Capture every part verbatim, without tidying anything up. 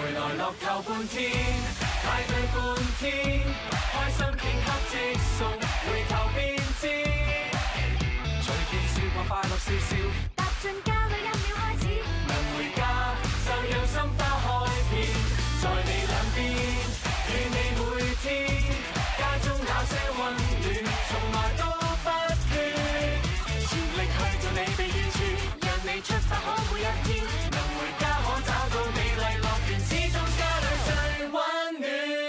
回來樂透半天，派對半天，開心片刻即送，回頭便知，隨便笑過快樂笑笑，踏進家裏一秒開始，能回家就讓心花開遍，在你兩邊，與你每天，家中那些溫暖，從來都不缺，全力去做你被遠處，讓你出發可每一天，能回家可找到美麗樂園，始終家裏最溫暖。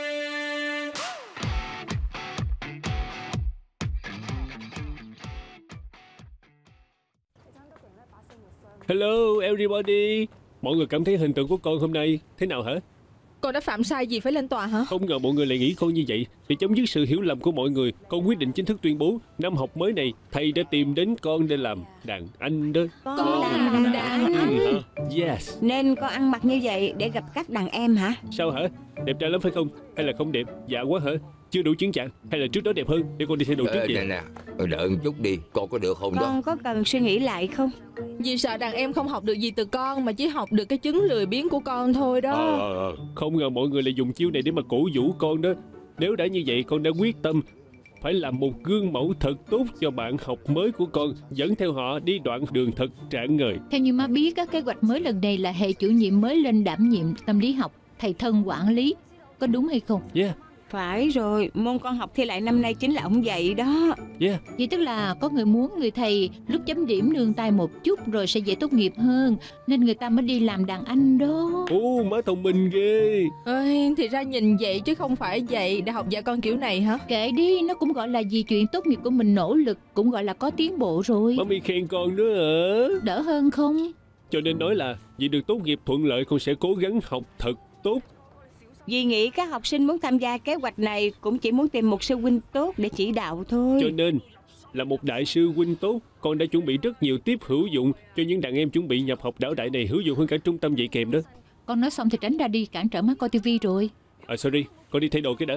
Hello everybody, mọi người cảm thấy hình tượng của con hôm nay thế nào hả? Con đã phạm sai gì phải lên tòa hả? Không ngờ mọi người lại nghĩ con như vậy. Để chấm dứt sự hiểu lầm của mọi người, con quyết định chính thức tuyên bố năm học mới này thầy đã tìm đến con để làm đàn anh đó. Con, con làm đàn anh? Ừ, yes. Nên con ăn mặc như vậy để gặp các đàn em hả? Sao hả? Đẹp trai lắm phải không? Hay là không đẹp? Dạ quá hả? Chưa đủ chứng chạc? Hay là trước đó đẹp hơn? Để con đi thay đồ trước vậy. Nè nè, đợi một chút đi, con có được không con đó? Con có cần suy nghĩ lại không? Vì sợ đàn em không học được gì từ con, mà chỉ học được cái chứng lười biếng của con thôi đó. Ờ, ờ, ờ. Không ngờ mọi người lại dùng chiêu này để mà cổ vũ con đó. Nếu đã như vậy, con đã quyết tâm phải làm một gương mẫu thật tốt cho bạn học mới của con, dẫn theo họ đi đoạn đường thật rạng ngời. Theo như má biết, kế hoạch mới lần này là hệ chủ nhiệm mới lên đảm nhiệm tâm lý học, thầy thân quản lý. Có đúng hay không? Yeah. Phải rồi, môn con học thi lại năm nay chính là ông dạy đó. Yeah. Vậy tức là có người muốn người thầy lúc chấm điểm nương tay một chút rồi sẽ dễ tốt nghiệp hơn, nên người ta mới đi làm đàn anh đó. Ồ, má thông minh ghê. Ê, thì ra nhìn vậy chứ không phải vậy. Đại học dạy con kiểu này hả? Kệ đi, nó cũng gọi là vì chuyện tốt nghiệp của mình nỗ lực, cũng gọi là có tiến bộ rồi. Mami khen con nữa hả? Đỡ hơn không? Cho nên nói là vì được tốt nghiệp thuận lợi, con sẽ cố gắng học thật tốt. Vì nghĩ các học sinh muốn tham gia kế hoạch này cũng chỉ muốn tìm một sư huynh tốt để chỉ đạo thôi. Cho nên là một đại sư huynh tốt, con đã chuẩn bị rất nhiều tiếp hữu dụng cho những đàn em chuẩn bị nhập học đảo đại này, hữu dụng hơn cả trung tâm dạy kèm đó. Con nói xong thì tránh ra đi, cản trở mắt coi tivi rồi. À sorry, con đi thay đồ cái đã.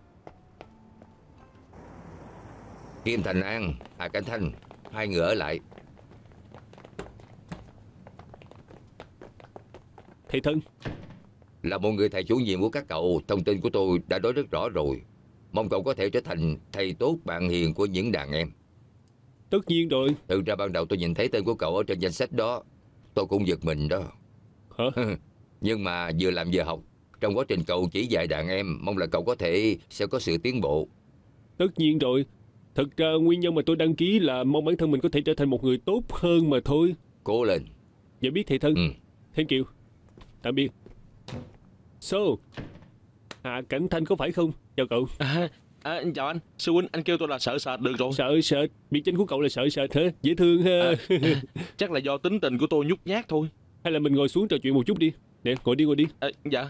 Kim Thành An, Hà Cảnh Thanh, hai người ở lại. Thầy thân, là một người thầy chủ nhiệm của các cậu, thông tin của tôi đã nói rất rõ rồi. Mong cậu có thể trở thành thầy tốt bạn hiền của những đàn em. Tất nhiên rồi. Thực ra ban đầu tôi nhìn thấy tên của cậu ở trên danh sách đó, tôi cũng giật mình đó. Hả? Nhưng mà vừa làm vừa học, trong quá trình cậu chỉ dạy đàn em, mong là cậu có thể sẽ có sự tiến bộ. Tất nhiên rồi. Thật ra nguyên nhân mà tôi đăng ký là mong bản thân mình có thể trở thành một người tốt hơn mà thôi. Cố lên. Dạ biết thầy thân. Ừ. Thank you. Tạm biệt. So, Hà Cảnh Thanh có phải không? Chào cậu. À, à, chào anh. Sư huynh, anh kêu tôi là Sợ Sệt được rồi. Sợ Sệt? Biệt danh của cậu là Sợ Sệt hả? Dễ thương ha. À, chắc là do tính tình của tôi nhút nhát thôi. Hay là mình ngồi xuống trò chuyện một chút đi. Nè, ngồi đi ngồi đi. À, dạ.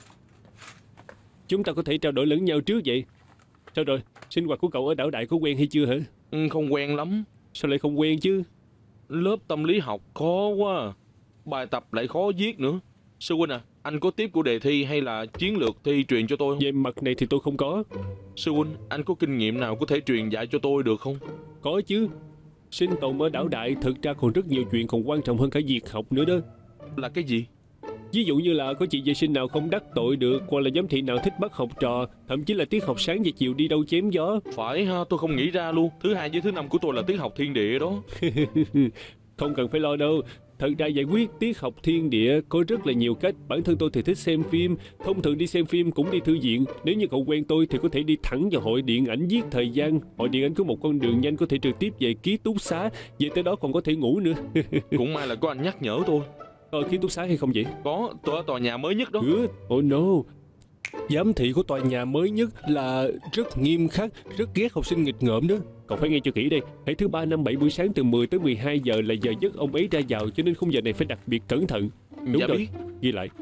Chúng ta có thể trao đổi lẫn nhau trước vậy. Sao rồi? Sinh hoạt của cậu ở đảo đại có quen hay chưa hả? Ừ, không quen lắm. Sao lại không quen chứ? Lớp tâm lý học khó quá. Bài tập lại khó viết nữa. Sư huynh à, anh có tiếp của đề thi hay là chiến lược thi truyền cho tôi không? Về mặt này thì tôi không có. Sư huynh, anh có kinh nghiệm nào có thể truyền dạy cho tôi được không? Có chứ. Sinh tồn ở đảo đại thực ra còn rất nhiều chuyện còn quan trọng hơn cả việc học nữa đó. Là cái gì? Ví dụ như là có chị vệ sinh nào không đắc tội được, hoặc là giám thị nào thích bắt học trò, thậm chí là tiết học sáng và chiều đi đâu chém gió. Phải ha, tôi không nghĩ ra luôn. Thứ hai với thứ năm của tôi là tiết học thiên địa đó. Không cần phải lo đâu. Thật ra giải quyết tiết học thiên địa có rất là nhiều cách. Bản thân tôi thì thích xem phim. Thông thường đi xem phim cũng đi thư viện. Nếu như cậu quen tôi thì có thể đi thẳng vào hội điện ảnh giết thời gian. Hội điện ảnh có một con đường nhanh có thể trực tiếp về ký túc xá. Về tới đó còn có thể ngủ nữa. Cũng may là có anh nhắc nhở tôi. Ờ, ký túc xá hay không vậy? Có, tôi ở tòa nhà mới nhất đó. Good. Oh no. Giám thị của tòa nhà mới nhất là rất nghiêm khắc, rất ghét học sinh nghịch ngợm đó. Cậu phải nghe cho kỹ đây. Hãy thứ ba năm bảy buổi sáng từ mười tới mười hai giờ là giờ giấc ông ấy ra vào, cho nên khung giờ này phải đặc biệt cẩn thận. Đúng dạ rồi, biết. Ghi lại.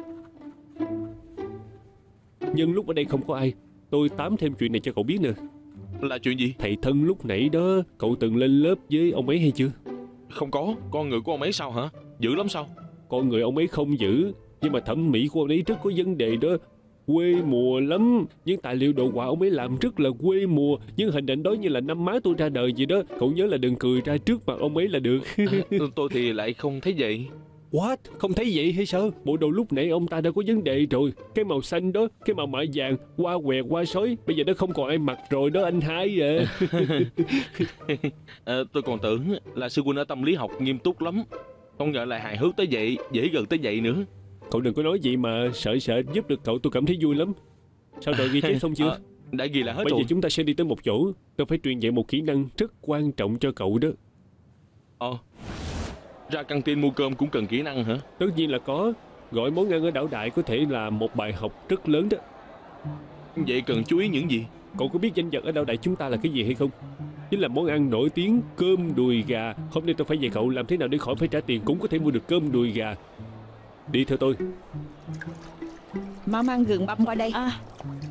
Nhưng lúc ở đây không có ai, tôi tám thêm chuyện này cho cậu biết nè. Là chuyện gì? Thầy thân lúc nãy đó, cậu từng lên lớp với ông ấy hay chưa? Không có. Con người của ông ấy sao hả? Dữ lắm sao? Con người ông ấy không dữ, nhưng mà thẩm mỹ của ông ấy rất có vấn đề đó. Quê mùa lắm. Những tài liệu đồ họa ông ấy làm rất là quê mùa. Nhưng hình ảnh đó như là năm má tôi ra đời vậy đó. Cậu nhớ là đừng cười ra trước mặt ông ấy là được. À, tôi thì lại không thấy vậy. What? Không thấy vậy hay sao? Bộ đồ lúc nãy ông ta đã có vấn đề rồi. Cái màu xanh đó, cái màu mạ vàng, qua què qua sói, bây giờ nó không còn ai mặc rồi đó anh hai à. à tôi còn tưởng là sư huynh ở tâm lý học nghiêm túc lắm, không ngờ lại hài hước tới vậy, dễ gần tới vậy nữa. Cậu đừng có nói gì mà, sợ sợ giúp được cậu tôi cảm thấy vui lắm. Sao rồi, ghi chép xong chưa? À, đã ghi là hết Bây rồi. giờ chúng ta sẽ đi tới một chỗ, tôi phải truyền dạy một kỹ năng rất quan trọng cho cậu đó. Ờ Ra căng tin mua cơm cũng cần kỹ năng hả? Tất nhiên là có. Gọi món ăn ở đảo đại có thể là một bài học rất lớn đó. Vậy cần chú ý những gì? Cậu có biết danh vật ở đảo đại chúng ta là cái gì hay không? Chính là món ăn nổi tiếng cơm đùi gà. Hôm nay tôi phải dạy cậu làm thế nào để khỏi phải trả tiền cũng có thể mua được cơm đùi gà. Đi theo tôi. Mau mang gừng băm qua đây. À,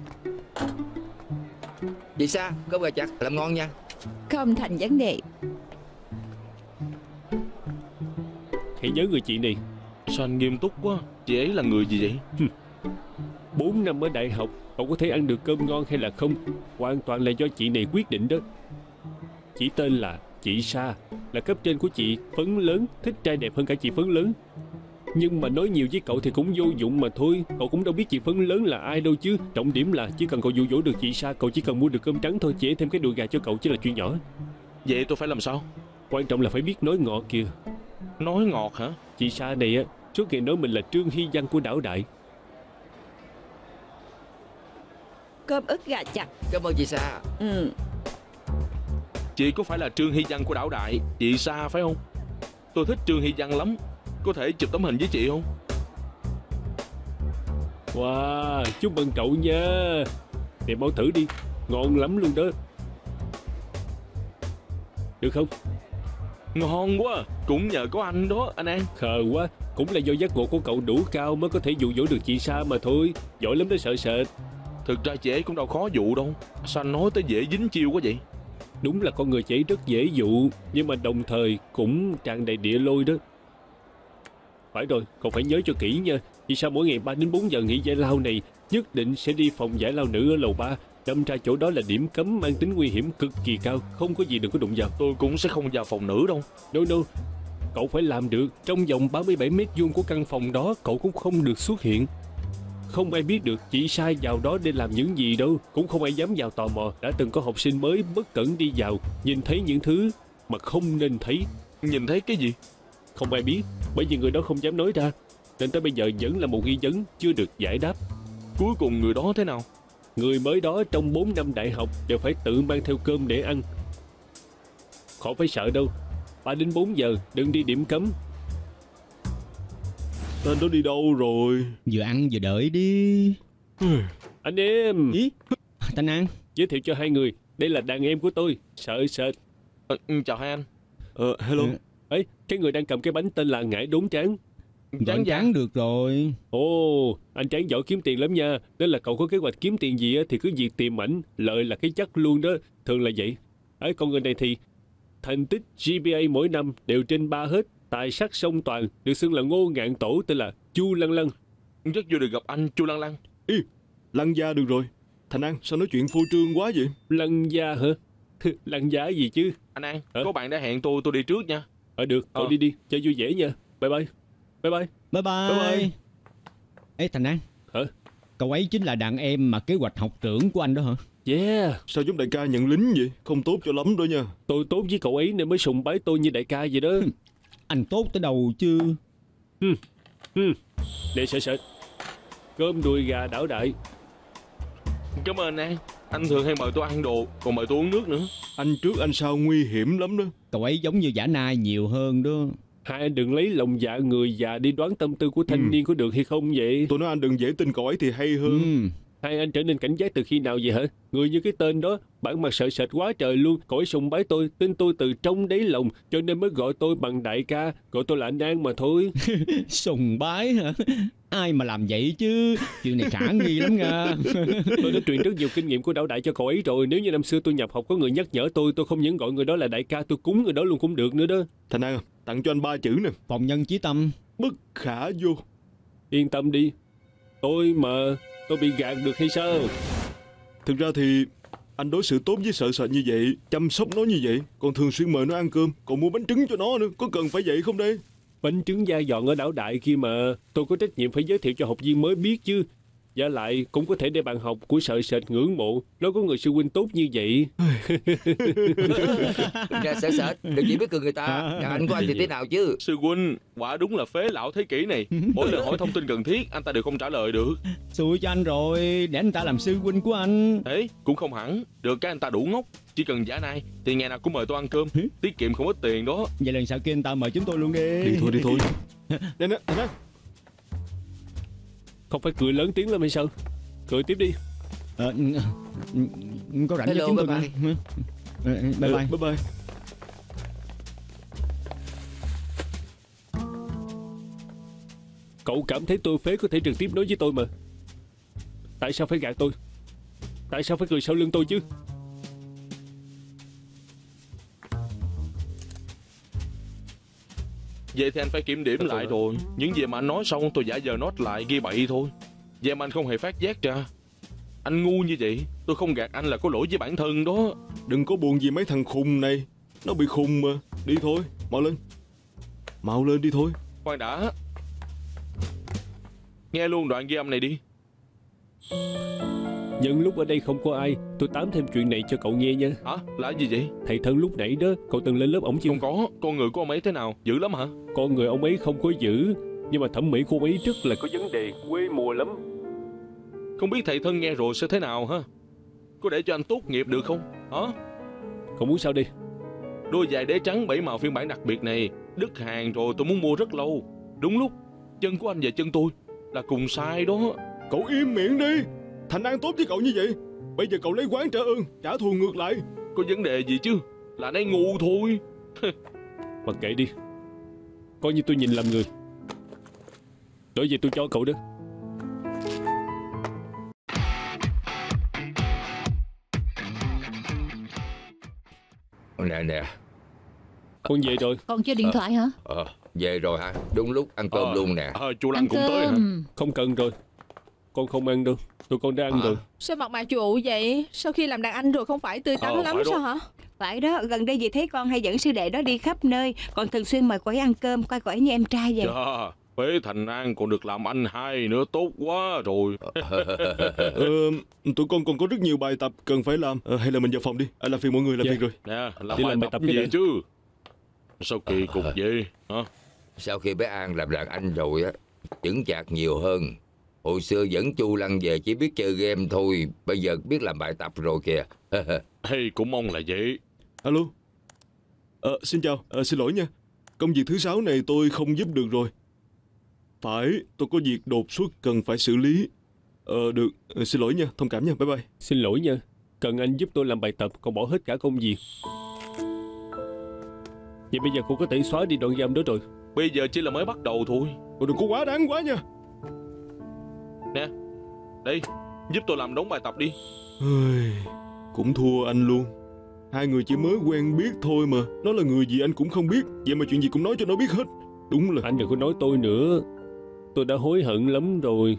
Chị Sa, cơm gà chặt làm ngon nha. không thành vấn đề. Hãy nhớ người chị này. Sao anh nghiêm túc quá? Chị ấy là người gì vậy? Bốn năm ở đại học, cậu có thể ăn được cơm ngon hay là không hoàn toàn là do chị này quyết định đó. Chị tên là chị Sa, là cấp trên của chị, phấn lớn, thích trai đẹp hơn cả chị phấn lớn. Nhưng mà nói nhiều với cậu thì cũng vô dụng mà thôi. Cậu cũng đâu biết chị phấn lớn là ai đâu chứ. Trọng điểm là chỉ cần cậu dụ dỗ được chị Sa, cậu chỉ cần mua được cơm trắng thôi. Chị thêm cái đùi gà cho cậu chỉ là chuyện nhỏ. Vậy tôi phải làm sao? Quan trọng là phải biết nói ngọt kìa. Nói ngọt hả? Chị Sa này á, suốt ngày nói mình là Trương Hy Văn của đảo đại. Cơm ức gà chặt. Cảm ơn chị Sa. Ừ. Chị có phải là Trương Hy Văn của đảo đại, chị Sa phải không? Tôi thích Trương Hy Văn lắm. Có thể chụp tấm hình với chị không? Wow, chúc mừng cậu nha. Thì mau thử đi, ngon lắm luôn đó. Được không? Ngon quá. Cũng nhờ có anh đó, anh An. Khờ quá. Cũng là do giác ngộ của cậu đủ cao mới có thể dụ dỗ được chị Sa mà thôi. Giỏi lắm đó sợ sệt. Thực ra chị ấy cũng đâu khó dụ đâu. Sao anh nói tới dễ dính chiêu quá vậy? Đúng là con người chị ấy rất dễ dụ, nhưng mà đồng thời cũng tràn đầy địa lôi đó. Phải rồi, cậu phải nhớ cho kỹ nha. Vì sao mỗi ngày ba đến bốn giờ nghỉ giải lao này nhất định sẽ đi phòng giải lao nữ ở lầu ba. Đâm ra chỗ đó là điểm cấm mang tính nguy hiểm cực kỳ cao. Không có gì đừng có đụng vào. Tôi cũng sẽ không vào phòng nữ đâu. No no, cậu phải làm được. Trong vòng ba mươi bảy mét vuông của căn phòng đó cậu cũng không được xuất hiện. Không ai biết được chị Sa vào đó để làm những gì đâu. Cũng không ai dám vào tò mò. Đã từng có học sinh mới bất cẩn đi vào, nhìn thấy những thứ mà không nên thấy. Nhìn thấy cái gì? Không ai biết, bởi vì người đó không dám nói ra. Nên tới bây giờ vẫn là một nghi vấn chưa được giải đáp. Cuối cùng người đó thế nào? Người mới đó trong bốn năm đại học đều phải tự mang theo cơm để ăn. Khỏi phải sợ đâu. ba đến bốn giờ đừng đi điểm cấm. Tên đó đi đâu rồi? Vừa ăn vừa đợi đi. Anh em. Ý? Thanh An. Giới thiệu cho hai người. Đây là đàn em của tôi. Sợ sệt. Ờ, chào hai anh. Ờ, hello. Ừ. Ấy, cái người đang cầm cái bánh tên là Ngải Đốn Tráng. Chán chán được rồi. Ồ, anh Tráng giỏi kiếm tiền lắm nha. Nên là cậu có kế hoạch kiếm tiền gì á thì cứ việc tìm ảnh, lợi là cái chắc luôn đó. Thường là vậy. Ấy, con người này thì thành tích giê pê a mỗi năm đều trên ba hết. Tài sắc song toàn, được xưng là ngô ngạn tổ, tên là Chu Lăng Lăng. Rất vui được gặp anh Chu Lăng Lăng. Ý, Lăng gia được rồi. Thành An, sao nói chuyện phô trương quá vậy? Lăng gia hả? Lăng gia gì chứ? Anh An, Hả? có bạn đã hẹn tôi, tôi đi trước nha. Ờ được, cậu Ờ. đi đi, chơi vui vẻ nha. Bye bye. Bye bye. Bye bye. Bye bye. Ê Thành An. Hả? Cậu ấy chính là đàn em mà kế hoạch học trưởng của anh đó hả? Yeah. Sao giống đại ca nhận lính vậy? Không tốt cho lắm đó nha. Tôi tốt với cậu ấy nên mới sùng bái tôi như đại ca vậy đó. Anh tốt tới đâu chứ? Hmm. Hmm. Để sợ sợ. Cơm đùi gà đảo đại. Cảm ơn anh An. Anh thường hay mời tôi ăn đồ, còn mời tôi uống nước nữa. Anh trước anh sau nguy hiểm lắm đó. Cậu ấy giống như giả nai nhiều hơn đó. Hai anh đừng lấy lòng dạ người già đi đoán tâm tư của thanh Ừ. niên có được hay không vậy? Tôi nói anh đừng dễ tin cậu ấy thì hay hơn. Ừ. Hai anh trở nên cảnh giác từ khi nào vậy hả? Người như cái tên đó, bản mặt sợ sệt quá trời luôn. Cậu ấy sùng bái tôi, tin tôi từ trong đáy lòng, cho nên mới gọi tôi bằng đại ca, gọi tôi là anh An mà thôi. Sùng bái hả? Ai mà làm vậy chứ? Chuyện này khả nghi lắm nha. Tôi đã truyền rất nhiều kinh nghiệm của đảo đại cho cậu ấy rồi. Nếu như năm xưa tôi nhập học có người nhắc nhở tôi, tôi không những gọi người đó là đại ca, tôi cúng người đó luôn cũng được nữa đó. Thành An, tặng cho anh ba chữ nè. Phòng nhân chí tâm. Bất khả vô. Yên tâm đi. Tôi mà, tôi bị gạt được hay sao? Thực ra thì anh đối xử tốt với sợ sệt như vậy, chăm sóc nó như vậy, còn thường xuyên mời nó ăn cơm, còn mua bánh trứng cho nó nữa. Có cần phải vậy không đây? Bánh trứng da giòn ở đảo Đại kia mà. Tôi có trách nhiệm phải giới thiệu cho học viên mới biết chứ. Và lại cũng có thể để bạn học của sợ sệt ngưỡng mộ. Nó có người sư huynh tốt như vậy. Nè sợ sệt, đừng chỉ biết cười người ta. Đàn anh của anh thì thế nào chứ? Sư huynh, quả đúng là phế lão thế kỷ này. Mỗi lần hỏi thông tin cần thiết, anh ta đều không trả lời được. Xui cho anh rồi, để anh ta làm sư huynh của anh. Thế cũng không hẳn. Được cái anh ta đủ ngốc. Chỉ cần giả nai thì ngày nào cũng mời tôi ăn cơm. Tiết kiệm không ít tiền đó. Vậy lần sau kia anh ta mời chúng tôi luôn đi. Đi thôi, đi thôi. Nè nè, nè. Không phải cười lớn tiếng lên hay sao? Cười tiếp đi. Ờ, có rảnh Hello, với chúng tôi bye mà. Bye bye. Bye bye. Cậu cảm thấy tôi phế có thể trực tiếp nói với tôi mà. Tại sao phải gạt tôi? Tại sao phải cười sau lưng tôi chứ? Vậy thì anh phải kiểm điểm lại rồi. Những gì mà anh nói xong tôi giả giờ nốt lại ghi bậy thôi. Vậy mà anh không hề phát giác ra. Anh ngu như vậy, tôi không gạt anh là có lỗi với bản thân đó. Đừng có buồn gì mấy thằng khùng này. Nó bị khùng mà. Đi thôi, mau lên. Mau lên đi thôi. Khoan đã. Nghe luôn đoạn ghi âm này đi. Nhân lúc ở đây không có ai, tôi tám thêm chuyện này cho cậu nghe nha. Hả? Là gì vậy? Thầy thân lúc nãy đó, cậu từng lên lớp ổng chưa? Không có. Con người của ông ấy thế nào? Dữ lắm hả? Con người ông ấy không có dữ, nhưng mà thẩm mỹ của ông ấy rất là có vấn đề, quê mùa lắm. Không biết thầy thân nghe rồi sẽ thế nào ha? Có để cho anh tốt nghiệp được không? Hả? Cậu muốn sao đi? Đôi giày đế trắng bảy màu phiên bản đặc biệt này đứt hàng rồi, tôi muốn mua rất lâu. Đúng lúc chân của anh và chân tôi là cùng size đó. Cậu im miệng đi. Thành An tốt với cậu như vậy, bây giờ cậu lấy quán trả ơn, trả thù ngược lại. Có vấn đề gì chứ? Là anh ấy ngu thôi. Mặc kệ đi, coi như tôi nhìn lầm người. Đổi về tôi cho cậu đó. Nè nè. Con về rồi. Còn chơi điện thoại hả? Ờ, về rồi hả? Đúng lúc ăn cơm Ờ, luôn nè. Ờ, chú Lăng Ăn cũng tới hả? cơm. Không cần rồi. Con không ăn đâu. Tụi con đã ăn À. rồi. Sao mặt mày chủ vậy? Sau khi làm đàn anh rồi không phải tươi tắn Ờ, lắm phải sao đó. hả? Phải đó, gần đây dì thấy con hay dẫn sư đệ đó đi khắp nơi. Còn thường xuyên mời cậu ấy ăn cơm, coi cậu ấy như em trai vậy. Chà, Phế Thành An còn được làm anh hai nữa, tốt quá rồi. Ờ, tụi con còn có rất nhiều bài tập cần phải làm. Ờ, hay là mình vào phòng đi. Anh làm phiền mọi người, làm Dạ. việc rồi. Nè, làm Đi bài làm bài tập tập gì cái đã. chứ? Sao kỳ cục vậy? Hả? Sau khi bé An làm đàn anh rồi á, chững chạc nhiều hơn. Hồi xưa dẫn Chu Lăng về chỉ biết chơi game thôi, bây giờ biết làm bài tập rồi kìa. Hey, cũng mong là vậy. Alo. Ờ, xin chào. Ờ, xin lỗi nha. Công việc thứ sáu này tôi không giúp được rồi. Phải, tôi có việc đột xuất cần phải xử lý. Ờ, được. Ờ, xin lỗi nha, thông cảm nha. Bye bye. Xin lỗi nha. Cần anh giúp tôi làm bài tập, còn bỏ hết cả công việc. Vậy bây giờ cô có thể xóa đi đoạn ghi âm đó rồi. Bây giờ chỉ là mới bắt đầu thôi. Ồ, đừng có quá đáng quá nha. Nè, đây, giúp tôi làm đống bài tập đi. Ôi, cũng thua anh luôn. Hai người chỉ mới quen biết thôi mà. Nó là người gì anh cũng không biết. Vậy mà chuyện gì cũng nói cho nó biết hết. Đúng là Anh đừng có nói tôi nữa. Tôi đã hối hận lắm rồi.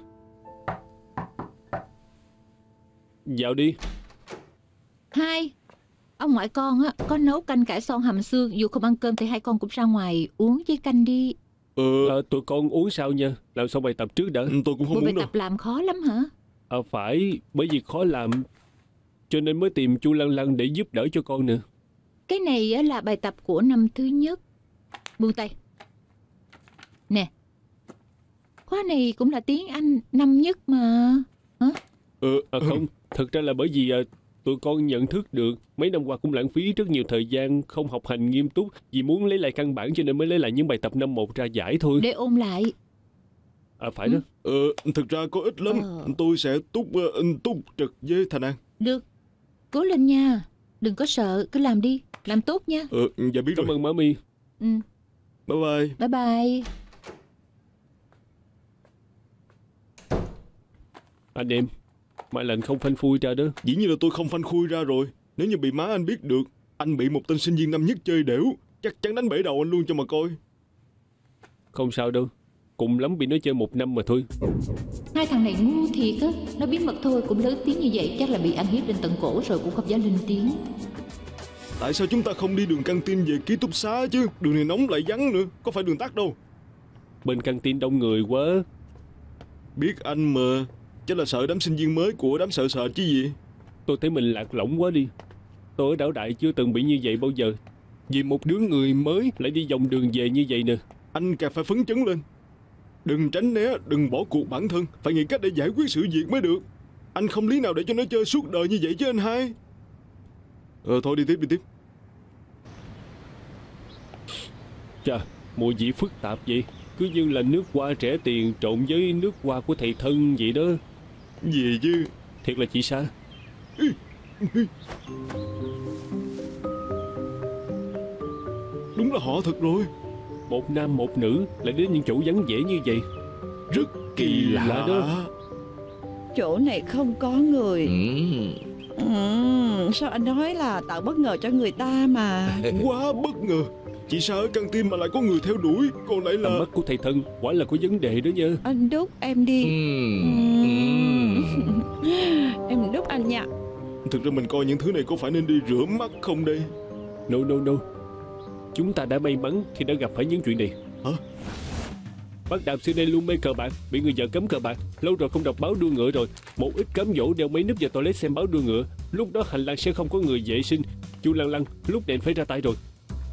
Vào đi. Hai, ông ngoại con á có nấu canh cải xoong hầm xương. Dù không ăn cơm thì hai con cũng ra ngoài uống với canh đi. Ờ, À, tụi con uống sao nha. Làm xong bài tập trước đã. tôi cũng không Bộ bài muốn đâu. tập làm khó lắm hả? À, phải, bởi vì khó làm cho nên mới tìm chú Lăng Lăng để giúp đỡ cho con nữa. Cái này á là bài tập của năm thứ nhất. Buông tay. Nè, khóa này cũng là tiếng Anh năm nhất mà. Hả? Ờ, À, không, thật ra là bởi vì à, tụi con nhận thức được mấy năm qua cũng lãng phí rất nhiều thời gian không học hành nghiêm túc, vì muốn lấy lại căn bản cho nên mới lấy lại những bài tập năm một ra giải thôi. Để ôn lại. À, phải đó. ờ, thực ra có ít lắm. Ờ. Tôi sẽ túc uh, túc trực với Thành An. Được. Cố lên nha. Đừng có sợ, cứ làm đi. Làm tốt nha. Ờ, dạ biết Cảm rồi. ơn má Mi. Ừ. Bye bye. Bye bye. Anh em, mai lệnh không phanh phui ra đó. Dĩ nhiên là tôi không phanh khui ra rồi. Nếu như bị má anh biết được, anh bị một tên sinh viên năm nhất chơi đểu, chắc chắn đánh bể đầu anh luôn cho mà coi. Không sao đâu. Cùng lắm bị nó chơi một năm mà thôi. Hai thằng này ngu thiệt á. Nó bí mật thôi cũng lớn tiếng như vậy. Chắc là bị ăn hiếp đến tận cổ rồi cũng không dám lên tiếng. Tại sao chúng ta không đi đường căng tin về ký túc xá chứ? Đường này nóng lại vắng nữa, có phải đường tắt đâu. Bên căng tin đông người quá. Biết anh mà. Chắc là sợ đám sinh viên mới của đám sợ sợ chứ gì. Tôi thấy mình lạc lõng quá đi. Tôi ở đảo đại chưa từng bị như vậy bao giờ. Vì một đứa người mới lại đi vòng đường về như vậy nè. Anh càng phải phấn chấn lên. Đừng tránh né, đừng bỏ cuộc bản thân. Phải nghĩ cách để giải quyết sự việc mới được. Anh không lý nào để cho nó chơi suốt đời như vậy chứ anh hai. Ờ thôi đi tiếp đi tiếp. Chà, mùi vị phức tạp vậy. Cứ như là nước hoa rẻ tiền trộn với nước hoa của thầy thân vậy đó. Gì chứ. Thiệt là chị Sa. Đúng là họ thật rồi. Một nam một nữ lại đến những chỗ vắng vẻ như vậy. Rất kỳ lạ, lạ đó. Chỗ này không có người. Ừ. Ừ, sao anh nói là tạo bất ngờ cho người ta mà. Quá bất ngờ. Chị Sa ở căng tin mà lại có người theo đuổi. Còn lại là tầm mắt của thầy thân quả là có vấn đề đó nha. Anh đút em đi. Ừ. Ừ. Em đút anh nha. Thực ra mình coi những thứ này có phải nên đi rửa mắt không đây? No no no. Chúng ta đã may mắn khi đã gặp phải những chuyện này. Hả? Bác Đàm xưa đây luôn mê cờ bạc, bị người vợ cấm cờ bạc. Lâu rồi không đọc báo đua ngựa rồi. Một ít cám dỗ đeo mấy núp vào toilet xem báo đua ngựa. Lúc đó hành lang sẽ không có người vệ sinh. Chu Lăng Lăng lúc đèn phải ra tay rồi.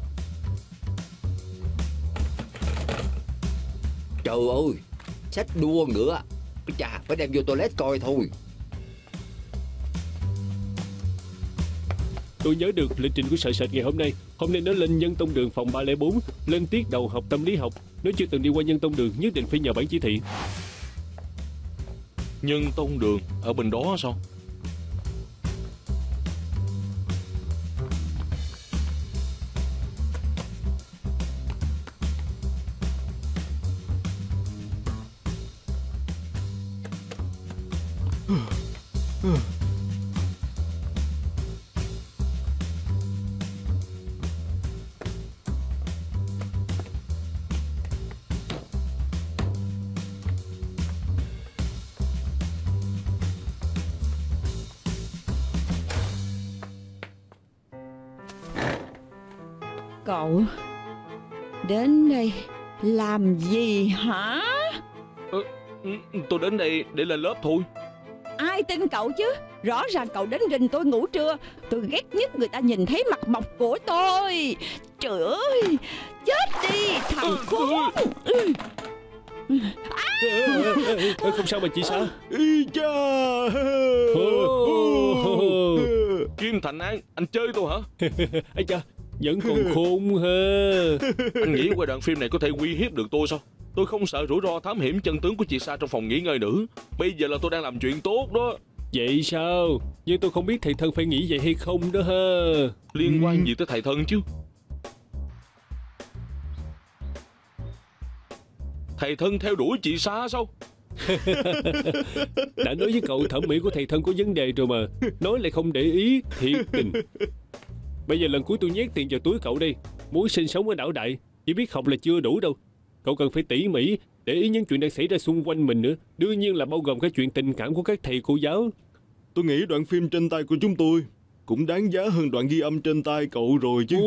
Trời ơi, sách đua ngựa. Chà, phải đem vô toilet coi thôi. Tôi nhớ được lịch trình của Sợ Sệt ngày hôm nay. Hôm nay nó lên Nhân Tông Đường phòng ba không bốn, lên tiết đầu học tâm lý học. Nếu chưa từng đi qua Nhân Tông Đường nhất định phải nhờ bản chỉ thị. Nhân Tông Đường ở bên đó sao? Cậu đến đây làm gì hả? Ờ, tôi đến đây để lên lớp thôi. Ai tin cậu chứ? Rõ ràng cậu đến rình tôi ngủ trưa. Tôi ghét nhất người ta nhìn thấy mặt mộc của tôi. Trời ơi, chết đi thằng khốn. À, không sao mà chị Sa. Ý cha. Kim Thành An, anh chơi tôi hả? Ây cha, vẫn còn khôn ha. Anh nghĩ qua đoạn phim này có thể uy hiếp được tôi sao? Tôi không sợ rủi ro thám hiểm chân tướng của chị Sa trong phòng nghỉ ngơi nữa. Bây giờ là tôi đang làm chuyện tốt đó. Vậy sao? Nhưng tôi không biết thầy thân phải nghĩ vậy hay không đó ha. Liên quan gì tới thầy thân chứ? Thầy thân theo đuổi chị Sa sao? Đã nói với cậu thẩm mỹ của thầy thân có vấn đề rồi mà. Nói lại không để ý, thiệt tình. Bây giờ lần cuối tôi nhét tiền vào túi cậu đây. Muốn sinh sống ở đảo đại, chỉ biết học là chưa đủ đâu. Cậu cần phải tỉ mỉ, để ý những chuyện đang xảy ra xung quanh mình nữa. Đương nhiên là bao gồm các chuyện tình cảm của các thầy cô giáo. Tôi nghĩ đoạn phim trên tay của chúng tôi cũng đáng giá hơn đoạn ghi âm trên tay cậu rồi chứ.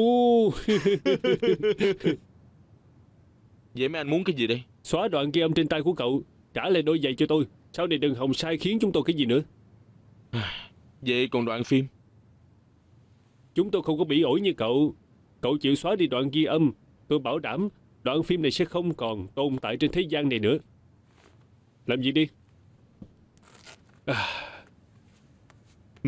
Vậy mấy anh muốn cái gì đây? Xóa đoạn ghi âm trên tay của cậu, trả lại đôi giày cho tôi. Sau này đừng hòng sai khiến chúng tôi cái gì nữa. Vậy còn đoạn phim? Chúng tôi không có bỉ ổi như cậu. Cậu chịu xóa đi đoạn ghi âm, tôi bảo đảm đoạn phim này sẽ không còn tồn tại trên thế gian này nữa. Làm gì đi. À. Ừ.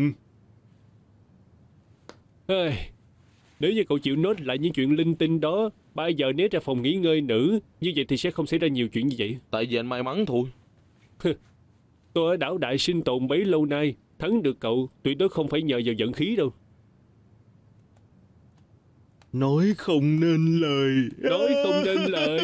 À. Nếu như cậu chịu nốt lại những chuyện linh tinh đó, ba giờ né ra phòng nghỉ ngơi nữ, như vậy thì sẽ không xảy ra nhiều chuyện như vậy. Tại vì anh may mắn thôi. Tôi ở đảo đại sinh tồn bấy lâu nay, thắng được cậu tuyệt đối không phải nhờ vào vận khí đâu. Nói không nên lời. Nói không nên lời.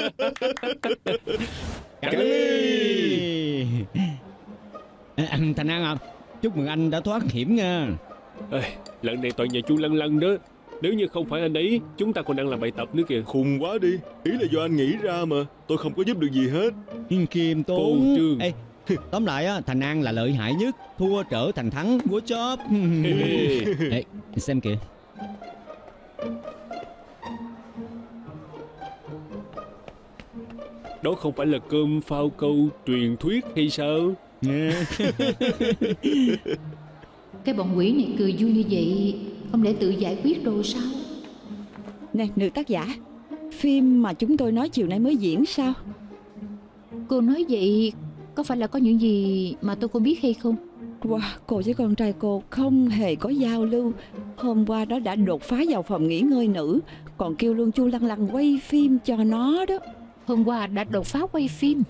Cạn ly. Anh Thành An à, chúc mừng anh đã thoát hiểm nha. À, lần này toàn nhà chú Lăng Lăng đó. Nếu như không phải anh ấy, chúng ta còn đang làm bài tập nữa kìa. Khùng quá đi. Ý là do anh nghĩ ra mà. Tôi không có giúp được gì hết. Khiêm tốn. Ê, tóm lại á, Thành An là lợi hại nhất. Thua trở thành thắng. Good job. Ê, xem kìa. Đó không phải là cơm phao câu truyền thuyết hay sao? Cái bọn quỷ này cười vui như vậy, không lẽ tự giải quyết rồi sao? Nè nữ tác giả, phim mà chúng tôi nói chiều nay mới diễn sao? Cô nói vậy có phải là có những gì mà tôi không biết hay không? Wow, cô với con trai cô không hề có giao lưu. Hôm qua đó đã đột phá vào phòng nghỉ ngơi nữ, còn kêu luôn Chu Lăng Lăng quay phim cho nó đó. Hôm qua đã đột phá quay phim.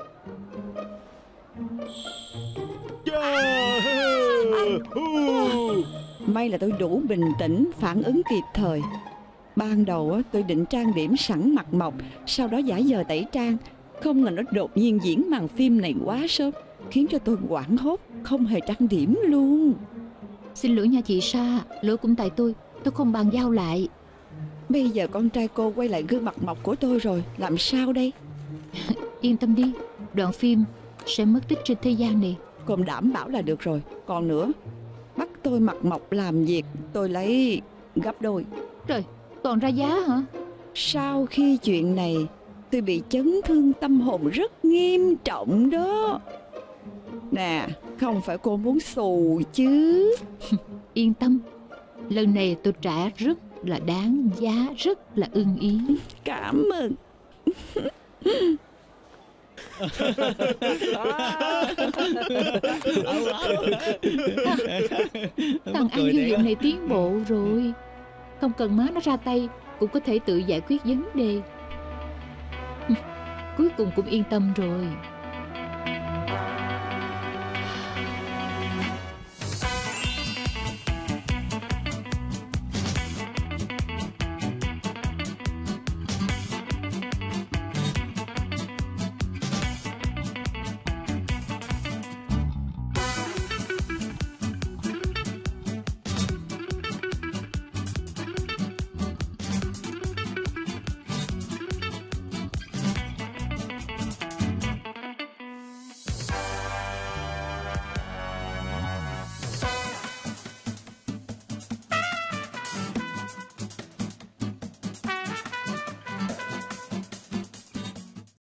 May là tôi đủ bình tĩnh, phản ứng kịp thời. Ban đầu á, tôi định trang điểm sẵn mặt mộc, sau đó giả vờ tẩy trang. Không ngờ nó đột nhiên diễn màn phim này quá sớm, khiến cho tôi hoảng hốt, không hề trang điểm luôn. Xin lỗi nha chị Sa, lỗi cũng tại tôi, tôi không bàn giao lại. Bây giờ con trai cô quay lại gương mặt mộc của tôi rồi, làm sao đây? Yên tâm đi, đoạn phim sẽ mất tích trên thế gian này. Còn đảm bảo là được rồi. Còn nữa, bắt tôi mặt mộc làm việc, tôi lấy gấp đôi. Trời, còn ra giá hả? Sau khi chuyện này, tôi bị chấn thương tâm hồn rất nghiêm trọng đó. Nè, không phải cô muốn xù chứ? Yên tâm, lần này tôi trả rất là đáng giá, rất là ưng ý. Cảm ơn. Thằng ăn dư hiệu này tiến bộ rồi, không cần má nó ra tay cũng có thể tự giải quyết vấn đề. Cuối cùng cũng yên tâm rồi.